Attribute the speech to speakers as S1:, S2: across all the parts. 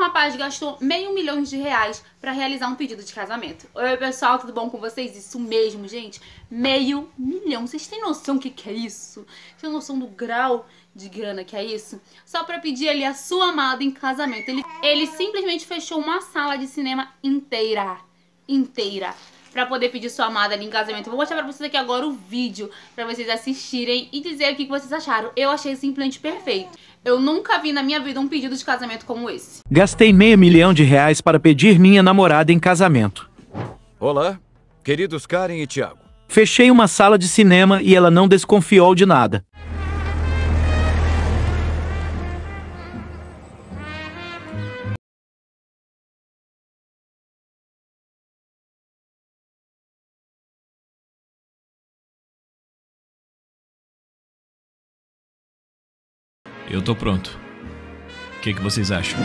S1: rapaz gastou R$500 mil pra realizar um pedido de casamento. Oi pessoal, tudo bom com vocês? Isso mesmo, gente, R$500 mil. Vocês têm noção do que é isso? Tem noção do grau de grana que é isso? Só pra pedir ali a sua amada em casamento. Ele simplesmente fechou uma sala de cinema inteira pra poder pedir sua amada ali em casamento. Vou mostrar pra vocês aqui agora o vídeo pra vocês assistirem e dizer o que vocês acharam. Eu achei simplesmente perfeito. Eu nunca vi na minha vida um pedido de casamento como esse.
S2: Gastei R$500 mil para pedir minha namorada em casamento.
S3: Olá, queridos Karen e Thiago.
S2: Fechei uma sala de cinema e ela não desconfiou de nada.
S4: Eu tô pronto. O que vocês acham?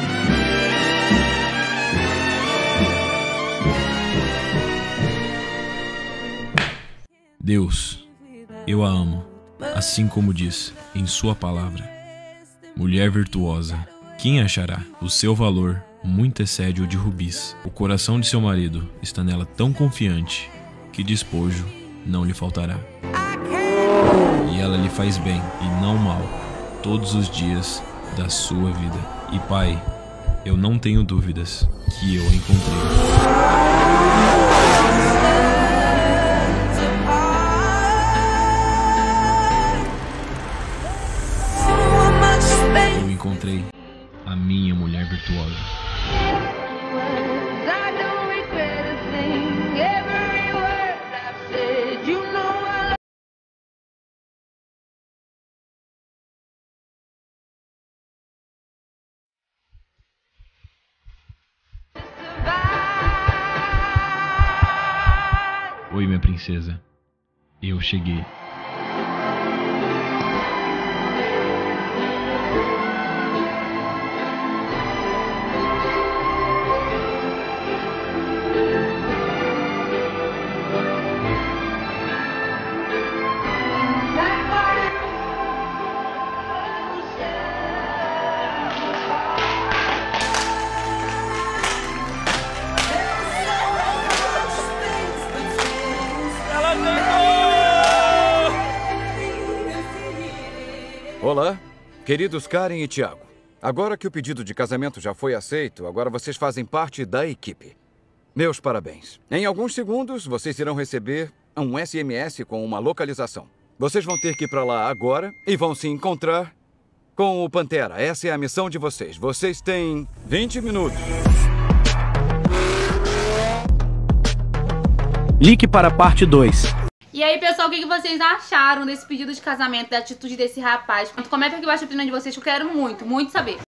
S4: Deus, eu a amo, assim como diz em sua palavra. Mulher virtuosa, quem achará? O seu valor muito excede o de rubis. O coração de seu marido está nela tão confiante que despojo não lhe faltará. E ela lhe faz bem e não mal todos os dias da sua vida. E Pai, eu não tenho dúvidas que eu a encontrei. Eu encontrei a minha mulher virtuosa. Oi, minha princesa. Eu cheguei.
S3: Olá, queridos Karen e Thiago. Agora que o pedido de casamento já foi aceito, agora vocês fazem parte da equipe. Meus parabéns. Em alguns segundos, vocês irão receber um SMS com uma localização. Vocês vão ter que ir para lá agora e vão se encontrar com o Pantera. Essa é a missão de vocês. Vocês têm 20 minutos.
S2: Link para a parte 2.
S1: E aí, pessoal, o que vocês acharam desse pedido de casamento, da atitude desse rapaz? Comenta aqui embaixo a opinião de vocês, que eu quero muito saber.